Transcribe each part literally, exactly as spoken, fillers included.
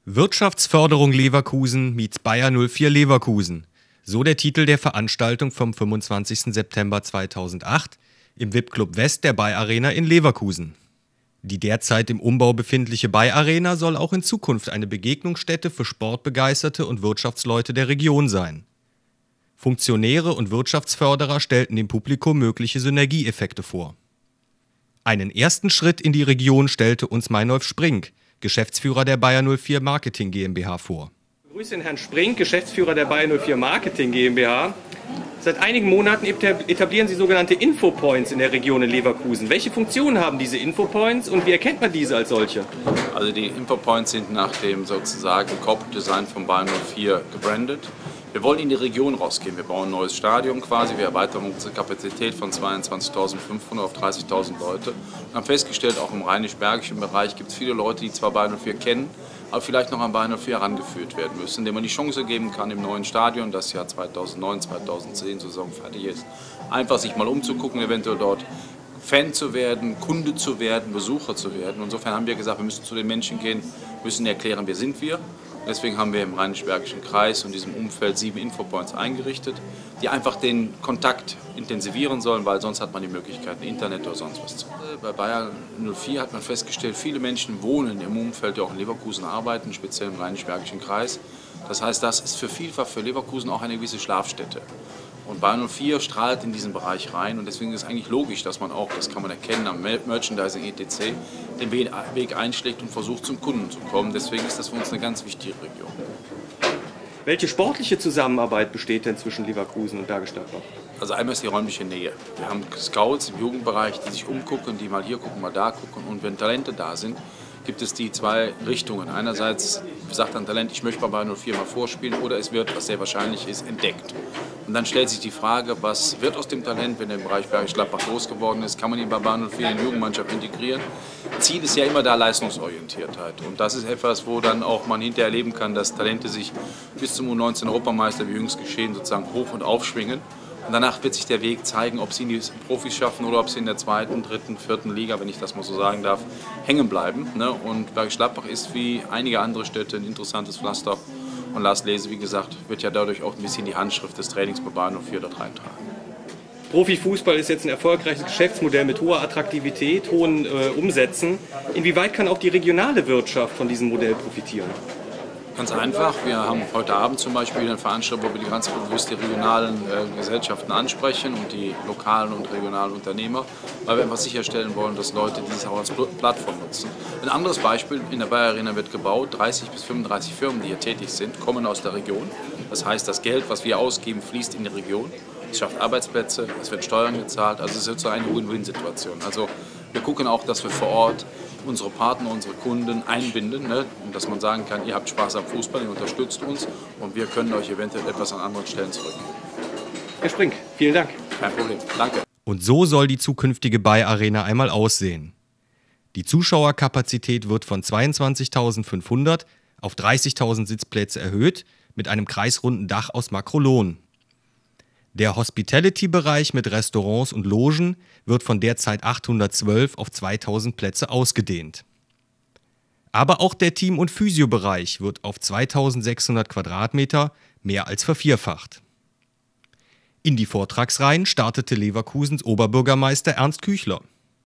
Wirtschaftsförderung Leverkusen meets Bayer null vier Leverkusen. So der Titel der Veranstaltung vom fünfundzwanzigsten September zweitausendacht im V I P-Club West der Bayer Arena in Leverkusen. Die derzeit im Umbau befindliche Bayer Arena soll auch in Zukunft eine Begegnungsstätte für Sportbegeisterte und Wirtschaftsleute der Region sein. Funktionäre und Wirtschaftsförderer stellten dem Publikum mögliche Synergieeffekte vor. Einen ersten Schritt in die Region stellte uns Meinolf Sprink, Geschäftsführer der Bayer null vier Marketing GmbH, vor. Ich begrüße Herrn Sprink, Geschäftsführer der Bayer null vier Marketing GmbH. Seit einigen Monaten etablieren Sie sogenannte Infopoints in der Region in Leverkusen. Welche Funktionen haben diese Infopoints und wie erkennt man diese als solche? Also die Infopoints sind nach dem sozusagen Corporate Design von Bayer null vier gebrandet. Wir wollen in die Region rausgehen. Wir bauen ein neues Stadion quasi. Wir erweitern unsere Kapazität von zweiundzwanzigtausendfünfhundert auf dreißigtausend Leute. Und haben festgestellt, auch im rheinisch-bergischen Bereich gibt es viele Leute, die zwar Bayer null vier kennen, aber vielleicht noch an Bayer null vier herangeführt werden müssen, indem man die Chance geben kann, im neuen Stadion, das Jahr zweitausendneun zweitausendzehn Saison fertig ist, einfach sich mal umzugucken, eventuell dort Fan zu werden, Kunde zu werden, Besucher zu werden. Insofern haben wir gesagt, wir müssen zu den Menschen gehen, müssen erklären, wer sind wir. Deswegen haben wir im rheinisch-bergischen Kreis und diesem Umfeld sieben Infopoints eingerichtet, die einfach den Kontakt intensivieren sollen, weil sonst hat man die Möglichkeit, Internet oder sonst was zu. Bei Bayer null vier hat man festgestellt, viele Menschen wohnen im Umfeld, die auch in Leverkusen arbeiten, speziell im rheinisch-bergischen Kreis. Das heißt, das ist für vielfach für Leverkusen auch eine gewisse Schlafstätte. Und Bayer null vier strahlt in diesen Bereich rein und deswegen ist es eigentlich logisch, dass man auch, das kann man erkennen am Merchandising et cetera, den Weg einschlägt und versucht zum Kunden zu kommen. Deswegen ist das für uns eine ganz wichtige Region. Welche sportliche Zusammenarbeit besteht denn zwischen Leverkusen und Bergisch Gladbach? Also einmal ist die räumliche Nähe. Wir haben Scouts im Jugendbereich, die sich umgucken, die mal hier gucken, mal da gucken und wenn Talente da sind, gibt es die zwei Richtungen. Einerseits sagt ein Talent, ich möchte bei Bayer null vier mal vorspielen oder es wird, was sehr wahrscheinlich ist, entdeckt. Und dann stellt sich die Frage, was wird aus dem Talent, wenn er im Bereich Bergisch Gladbach groß geworden ist, kann man ihn bei Bayer null vier in die Jugendmannschaft integrieren? Ziel ist ja immer da Leistungsorientiertheit und das ist etwas, wo dann auch man hinterher erleben kann, dass Talente sich bis zum U neunzehn Europameister, wie jüngst geschehen, sozusagen hoch und aufschwingen. Und danach wird sich der Weg zeigen, ob sie in die Profis schaffen oder ob sie in der zweiten, dritten, vierten Liga, wenn ich das mal so sagen darf, hängen bleiben. Und Bergisch Gladbach ist wie einige andere Städte ein interessantes Pflaster. Und Lars Lese, wie gesagt, wird ja dadurch auch ein bisschen die Handschrift des Trainings bei Bayer null vier dort reintragen. Profifußball ist jetzt ein erfolgreiches Geschäftsmodell mit hoher Attraktivität, hohen äh, Umsätzen. Inwieweit kann auch die regionale Wirtschaft von diesem Modell profitieren? Ganz einfach. Wir haben heute Abend zum Beispiel eine Veranstaltung, wo wir die ganz bewusst die regionalen äh, Gesellschaften ansprechen und die lokalen und regionalen Unternehmer, weil wir einfach sicherstellen wollen, dass Leute dies auch als Plattform nutzen. Ein anderes Beispiel, in der Bayer Arena wird gebaut, dreißig bis fünfunddreißig Firmen, die hier tätig sind, kommen aus der Region. Das heißt, das Geld, was wir ausgeben, fließt in die Region. Es schafft Arbeitsplätze, es wird Steuern gezahlt, also es ist sozusagen eine Win-Win-Situation. Also wir gucken auch, dass wir vor Ort unsere Partner, unsere Kunden einbinden, ne? Und dass man sagen kann, ihr habt Spaß am Fußball, ihr unterstützt uns und wir können euch eventuell etwas an anderen Stellen zurückgeben. Herr Sprink, vielen Dank. Kein Problem, danke. Und so soll die zukünftige Bayer Arena einmal aussehen. Die Zuschauerkapazität wird von zweiundzwanzigtausendfünfhundert auf dreißigtausend Sitzplätze erhöht, mit einem kreisrunden Dach aus Makrolon. Der Hospitality-Bereich mit Restaurants und Logen wird von derzeit achthundertzwölf auf zweitausend Plätze ausgedehnt. Aber auch der Team- und Physio-Bereich wird auf zweitausendsechshundert Quadratmeter mehr als vervierfacht. In die Vortragsreihen startete Leverkusens Oberbürgermeister Ernst Küchler.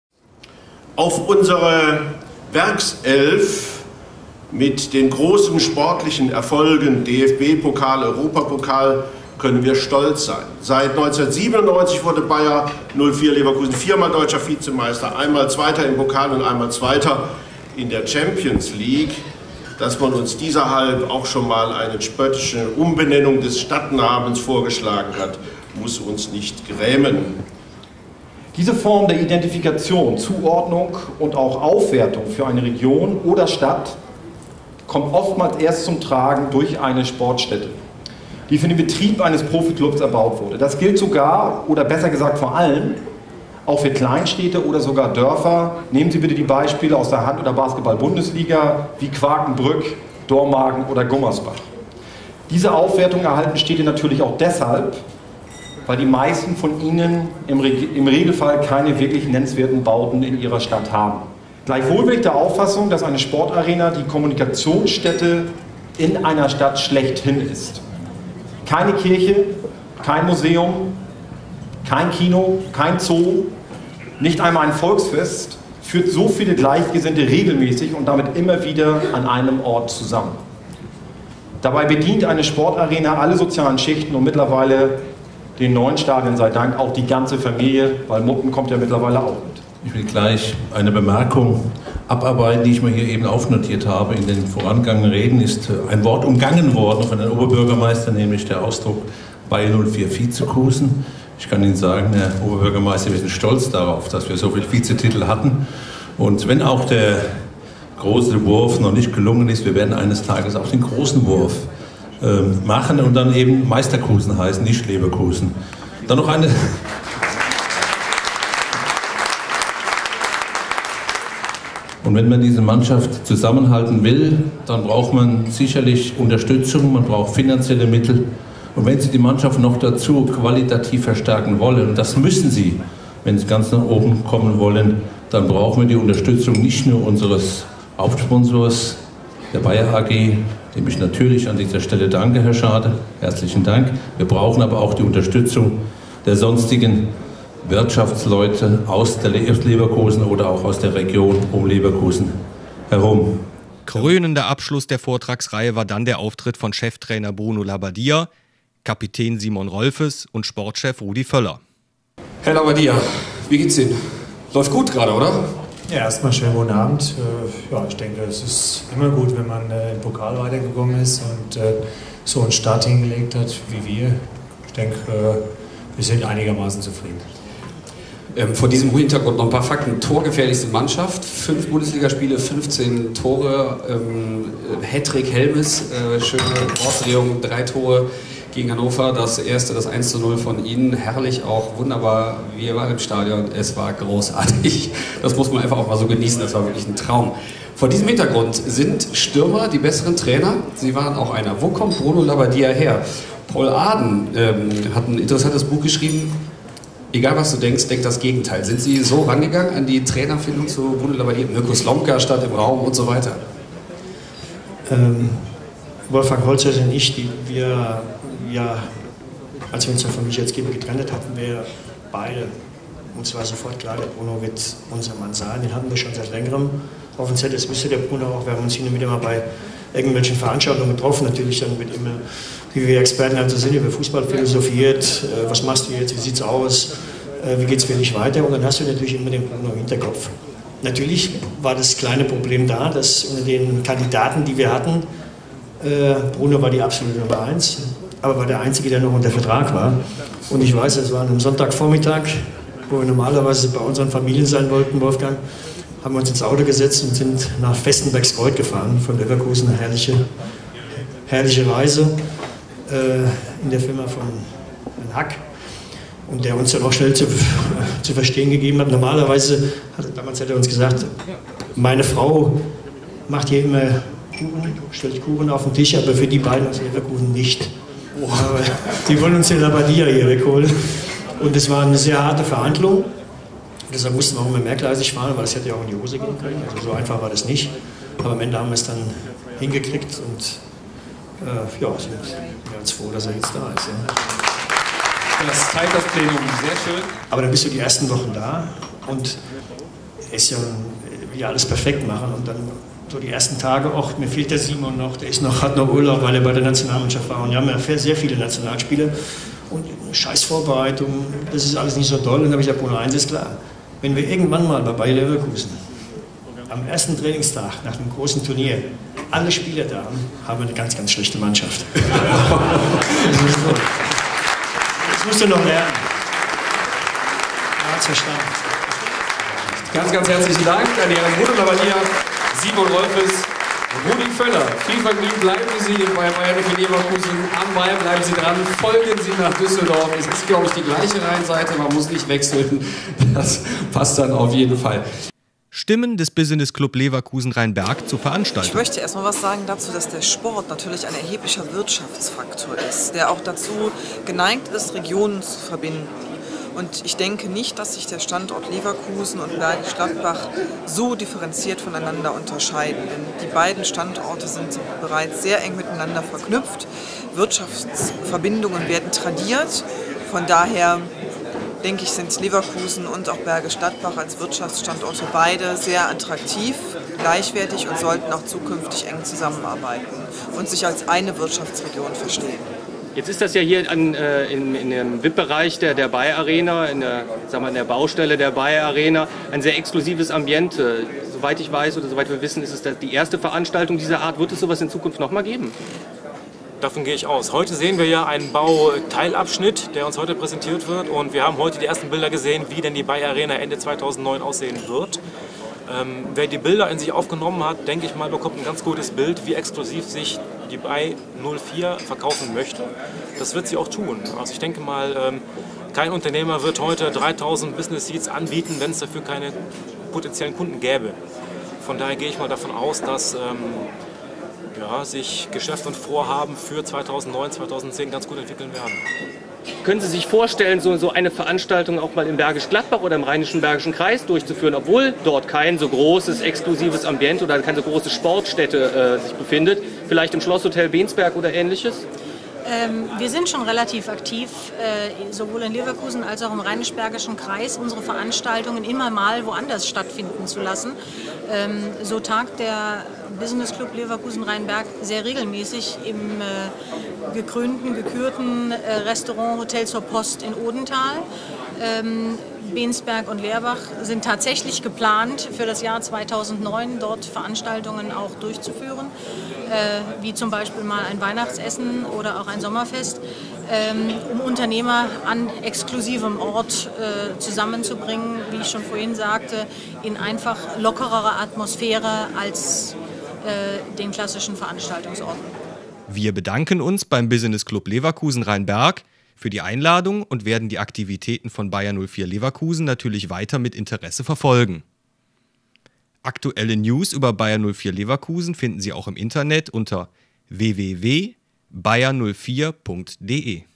Auf unsere Werkself mit den großen sportlichen Erfolgen, D F B-Pokal, Europapokal, können wir stolz sein. Seit neunzehnhundertsiebenundneunzig wurde Bayer null vier Leverkusen viermal deutscher Vizemeister, einmal Zweiter im Pokal und einmal Zweiter in der Champions League. Dass man uns dieserhalb auch schon mal eine spöttische Umbenennung des Stadtnamens vorgeschlagen hat, muss uns nicht grämen. Diese Form der Identifikation, Zuordnung und auch Aufwertung für eine Region oder Stadt kommt oftmals erst zum Tragen durch eine Sportstätte, die für den Betrieb eines Profiklubs erbaut wurde. Das gilt sogar, oder besser gesagt vor allem, auch für Kleinstädte oder sogar Dörfer. Nehmen Sie bitte die Beispiele aus der Hand- oder Basketball-Bundesliga wie Quakenbrück, Dormagen oder Gummersbach. Diese Aufwertung erhalten Städte natürlich auch deshalb, weil die meisten von ihnen im, Re im Regelfall keine wirklich nennenswerten Bauten in ihrer Stadt haben. Gleichwohl bin ich der Auffassung, dass eine Sportarena die Kommunikationsstätte in einer Stadt schlechthin ist. Keine Kirche, kein Museum, kein Kino, kein Zoo, nicht einmal ein Volksfest führt so viele Gleichgesinnte regelmäßig und damit immer wieder an einem Ort zusammen. Dabei bedient eine Sportarena alle sozialen Schichten und mittlerweile den neuen Stadien sei Dank auch die ganze Familie, weil Muppen kommt ja mittlerweile auch mit. Ich will gleich eine Bemerkung abarbeiten, die ich mir hier eben aufnotiert habe. In den vorangegangenen Reden ist ein Wort umgangen worden von Herrn Oberbürgermeister, nämlich der Ausdruck Bayer null vier Vizekusen. Ich kann Ihnen sagen, Herr Oberbürgermeister, wir sind stolz darauf, dass wir so viele Vizetitel hatten. Und wenn auch der große Wurf noch nicht gelungen ist, wir werden eines Tages auch den großen Wurf äh, machen und dann eben Meisterkusen heißen, nicht Leverkusen. Dann noch eine... Und wenn man diese Mannschaft zusammenhalten will, dann braucht man sicherlich Unterstützung, man braucht finanzielle Mittel. Und wenn Sie die Mannschaft noch dazu qualitativ verstärken wollen, und das müssen Sie, wenn Sie ganz nach oben kommen wollen, dann brauchen wir die Unterstützung nicht nur unseres Hauptsponsors, der Bayer A G, dem ich natürlich an dieser Stelle danke, Herr Schade, herzlichen Dank. Wir brauchen aber auch die Unterstützung der sonstigen Wirtschaftsleute aus der Leverkusen oder auch aus der Region um Leverkusen herum. Krönender Abschluss der Vortragsreihe war dann der Auftritt von Cheftrainer Bruno Labbadia, Kapitän Simon Rolfes und Sportchef Rudi Völler. Herr Labbadia, wie geht's Ihnen? Läuft gut gerade, oder? Ja, erstmal schönen guten Abend. Ja, ich denke, es ist immer gut, wenn man im Pokal weitergekommen ist und so einen Start hingelegt hat wie wir. Ich denke, wir sind einigermaßen zufrieden. Ähm, vor diesem Hintergrund noch ein paar Fakten. Torgefährlichste Mannschaft, fünf Bundesligaspiele, fünfzehn Tore, ähm, Hattrick Helmes, äh, schöne Wortdrehung, drei Tore gegen Hannover. Das erste, das eins zu null von Ihnen, herrlich auch, wunderbar. Wir waren im Stadion, es war großartig. Das muss man einfach auch mal so genießen, das war wirklich ein Traum. Vor diesem Hintergrund sind Stürmer die besseren Trainer. Sie waren auch einer. Wo kommt Bruno Labbadia her? Paul Aden ähm, hat ein interessantes Buch geschrieben. Egal was du denkst, denk das Gegenteil. Sind Sie so rangegangen an die Trainerfindung zu Bruno Labbadia? Mirko Slomka stand im Raum und so weiter. Ähm, Wolfgang Holzhäuser und ich, die wir ja, als wir uns von Michael Geber getrennt hatten, wir beide, uns war sofort klar, der Bruno wird unser Mann sein. Den hatten wir schon seit längerem auf dem Zettel. Das wusste der Bruno auch. Wir haben uns hin und wieder mal bei irgendwelchen Veranstaltungen getroffen. Natürlich dann mit immer, wie wir Experten also sind, über Fußball philosophiert. Äh, was machst du jetzt? Wie sieht's aus? Äh, wie geht's für dich weiter? Und dann hast du natürlich immer den Bruno im Hinterkopf. Natürlich war das kleine Problem da, dass unter den Kandidaten, die wir hatten, äh, Bruno war die absolute Nummer eins, aber war der Einzige, der noch unter Vertrag war. Und ich weiß, es war an einem Sonntagvormittag, wo wir normalerweise bei unseren Familien sein wollten, Wolfgang, haben wir uns ins Auto gesetzt und sind nach Vestenbergskreuth gefahren, von Leverkusen, eine herrliche, herrliche Reise äh, in der Firma von Herrn Hack. Und der uns dann auch schnell zu, äh, zu verstehen gegeben hat. Normalerweise, hat, damals hat er uns gesagt, meine Frau macht hier immer Kuchen, stellt Kuchen auf den Tisch, aber für die beiden aus Leverkusen nicht. Aber die wollen uns den Labbadia hier wegholen. Und es war eine sehr harte Verhandlung. Deshalb mussten wir auch immer mehrgleisig fahren, weil es hätte ja auch in die Hose gehen können. Also so einfach war das nicht. Aber am Ende haben wir es dann hingekriegt und äh, ja, sind ganz froh, dass er jetzt da ist. Ja. Das teilt das Plenum, sehr schön. Aber dann bist du die ersten Wochen da und ist ja, will ja alles perfekt machen. Und dann so die ersten Tage, auch mir fehlt der Simon noch, der ist noch, hat noch Urlaub, weil er bei der Nationalmannschaft war. Und wir haben ja sehr viele Nationalspiele. Und scheiß Vorbereitung, das ist alles nicht so toll. Und dann habe ich gesagt, Bruno, eins ist klar. Wenn wir irgendwann mal bei Bayer Leverkusen am ersten Trainingstag nach einem großen Turnier alle Spieler da haben, haben wir eine ganz, ganz schlechte Mannschaft. Das musst du noch lernen. Er hat's verstanden. Ganz, ganz herzlichen Dank an Herrn Bruno Labbadia, Simon Rolfes, Rudi Völler. Viel Vergnügen, bleiben Sie bei Bayer Leverkusen am Ball, bleiben Sie dran, folgen Sie nach Düsseldorf. Es ist, glaube ich, die gleiche Rheinseite, man muss nicht wechseln. Das passt dann auf jeden Fall. Stimmen des Business Club Leverkusen Rheinberg zur Veranstaltung. Ich möchte erst mal was sagen dazu, dass der Sport natürlich ein erheblicher Wirtschaftsfaktor ist, der auch dazu geneigt ist, Regionen zu verbinden. Und ich denke nicht, dass sich der Standort Leverkusen und Bergisch Gladbach so differenziert voneinander unterscheiden. Denn die beiden Standorte sind bereits sehr eng miteinander verknüpft. Wirtschaftsverbindungen werden tradiert. Von daher denke ich, sind Leverkusen und auch Bergisch Gladbach als Wirtschaftsstandorte beide sehr attraktiv, gleichwertig und sollten auch zukünftig eng zusammenarbeiten und sich als eine Wirtschaftsregion verstehen. Jetzt ist das ja hier an, äh, in, in dem V I P-Bereich der, der Bayer Arena, in der, sagen wir, in der Baustelle der Bayer Arena, ein sehr exklusives Ambiente. Soweit ich weiß oder soweit wir wissen, ist es die erste Veranstaltung dieser Art. Wird es sowas in Zukunft nochmal geben? Davon gehe ich aus. Heute sehen wir ja einen Bauteilabschnitt, der uns heute präsentiert wird. Und wir haben heute die ersten Bilder gesehen, wie denn die Bayer Arena Ende zweitausendneun aussehen wird. Ähm, wer die Bilder in sich aufgenommen hat, denke ich mal, bekommt ein ganz gutes Bild, wie exklusiv sich die Bayer null vier verkaufen möchte. Das wird sie auch tun. Also ich denke mal, ähm, kein Unternehmer wird heute dreitausend Business Seats anbieten, wenn es dafür keine potenziellen Kunden gäbe. Von daher gehe ich mal davon aus, dass ähm, ja, sich Geschäft und Vorhaben für zweitausendneun, zweitausendzehn ganz gut entwickeln werden. Können Sie sich vorstellen, so, so eine Veranstaltung auch mal in Bergisch Gladbach oder im Rheinischen Bergischen Kreis durchzuführen, obwohl dort kein so großes, exklusives Ambiente oder keine so große Sportstätte äh, sich befindet? Vielleicht im Schlosshotel Bensberg oder ähnliches? Ähm, wir sind schon relativ aktiv, äh, sowohl in Leverkusen als auch im Rheinisch-Bergischen Kreis, unsere Veranstaltungen immer mal woanders stattfinden zu lassen. Ähm, so tagt der Business Club Leverkusen-Rheinberg sehr regelmäßig im äh, gekrönten, gekürten äh, Restaurant Hotel zur Post in Odenthal. Ähm, Bensberg und Leerbach sind tatsächlich geplant, für das Jahr zweitausendneun dort Veranstaltungen auch durchzuführen, äh, wie zum Beispiel mal ein Weihnachtsessen oder auch ein Sommerfest, ähm, um Unternehmer an exklusivem Ort äh, zusammenzubringen, wie ich schon vorhin sagte, in einfach lockerer Atmosphäre als äh, den klassischen Veranstaltungsorten. Wir bedanken uns beim Business Club Leverkusen-Rheinberg für die Einladung und werden die Aktivitäten von Bayer null vier Leverkusen natürlich weiter mit Interesse verfolgen. Aktuelle News über Bayer null vier Leverkusen finden Sie auch im Internet unter w w w punkt bayer null vier punkt de.